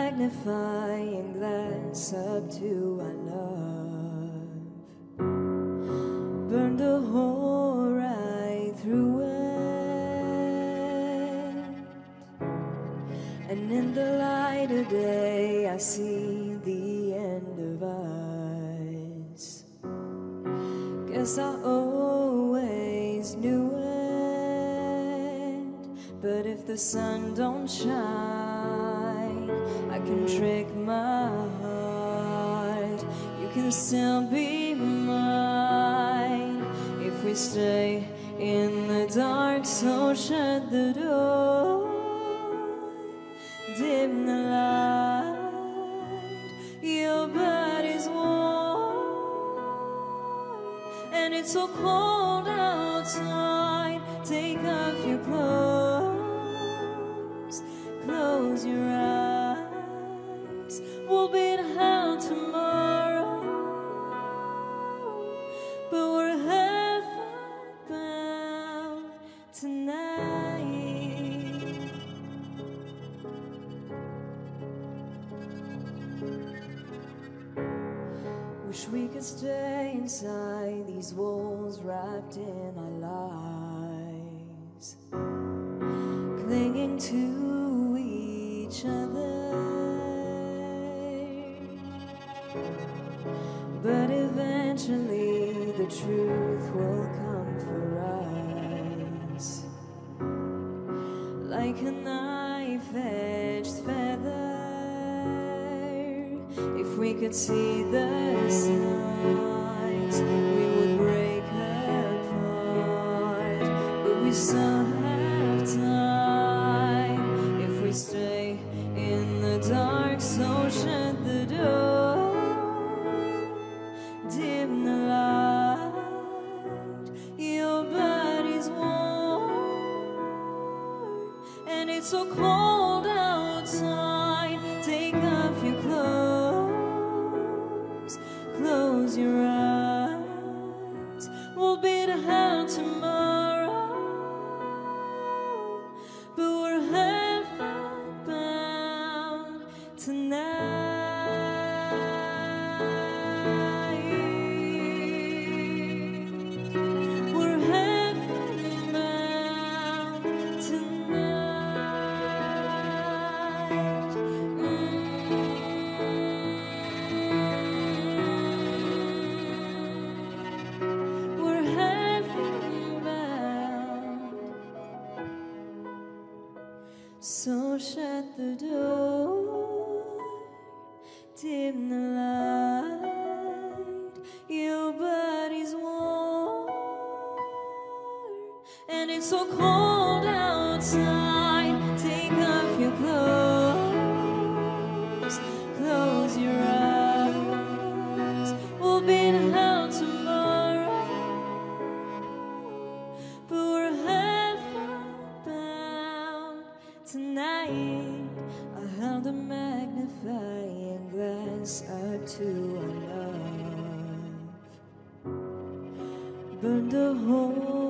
magnifying glass up to our love. Burned a hole right through it, and in the light of day I see the end of us. Guess I always knew it, but if the sun don't shine, I can trick my heart. You can still be mine if we stay in the dark. So shut the door, dim the light. Your body's warm, and it's so cold outside. Take off your clothes, close your eyes. We'll be in hell tomorrow, but we're heaven-bound tonight. Wish we could stay inside these walls, wrapped in our lives, clinging to each other. But eventually the truth will come for us, like a knife-edged feather. If we could see the signs, we would break apart. But we still have time if we stay in the dark. So shut the door, dim the light. Your body's warm, and it's so cold outside. Take off your clothes, close your eyes. We'll be to hell tomorrow, but we're heaven-bound tonight. We're heaven-bound tonight. We're heaven-bound. So shut the door, dim the light. Your body's warm, and it's so cold outside. Take off your clothes, close your eyes. We'll be in hell tomorrow, but we're heaven-bound tonight. I held a magnifying glass up to our love, burned a hole